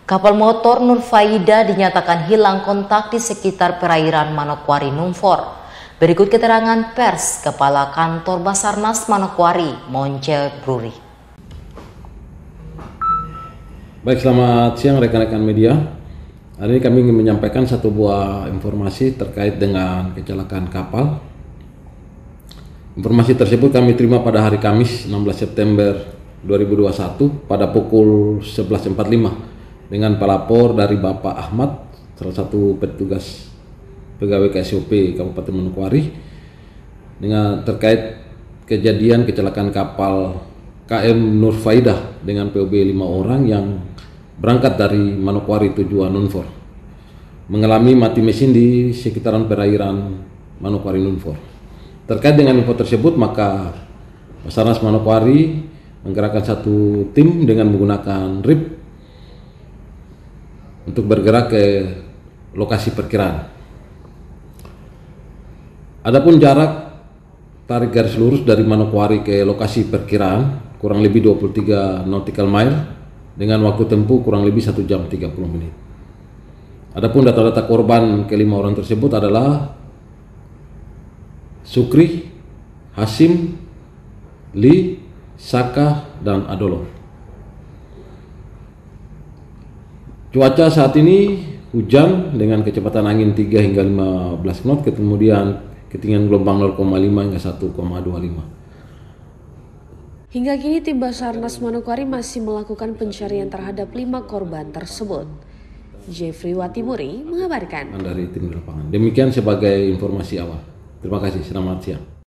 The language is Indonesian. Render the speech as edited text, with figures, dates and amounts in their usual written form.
Kapal motor Nur Faida dinyatakan hilang kontak di sekitar perairan Manokwari Numfor. Berikut keterangan pers Kepala Kantor Basarnas Manokwari, Monce Bruri. Baik, selamat siang rekan-rekan media. Hari ini kami ingin menyampaikan satu buah informasi terkait dengan kecelakaan kapal. Informasi tersebut kami terima pada hari Kamis 16 September 2021 pada pukul 11.45 dengan pelapor dari Bapak Ahmad, salah satu petugas pegawai KSOP Kabupaten Manokwari, dengan terkait kejadian kecelakaan kapal KM Nur Faida dengan POB 5 orang yang berangkat dari Manokwari tujuan Numfor, mengalami mati mesin di sekitaran perairan Manokwari Numfor. Terkait dengan info tersebut, maka Basarnas Manokwari menggerakkan satu tim dengan menggunakan RIP untuk bergerak ke lokasi perkiraan. Adapun jarak tarik garis lurus dari Manokwari ke lokasi perkiraan kurang lebih 23 nautical mile dengan waktu tempuh kurang lebih 1 jam 30 menit. Adapun data-data korban kelima orang tersebut adalah Sukri, Hasim, Li, Saka, dan Adolo. Cuaca saat ini hujan dengan kecepatan angin 3 hingga 15 knot, kemudian ketinggian gelombang 0,5 hingga 1,25. Hingga kini tim Basarnas Manokwari masih melakukan pencarian terhadap 5 korban tersebut. Jeffrey Watimuri mengabarkan. Dari tim di lapangan. Demikian sebagai informasi awal. Terima kasih, selamat siang.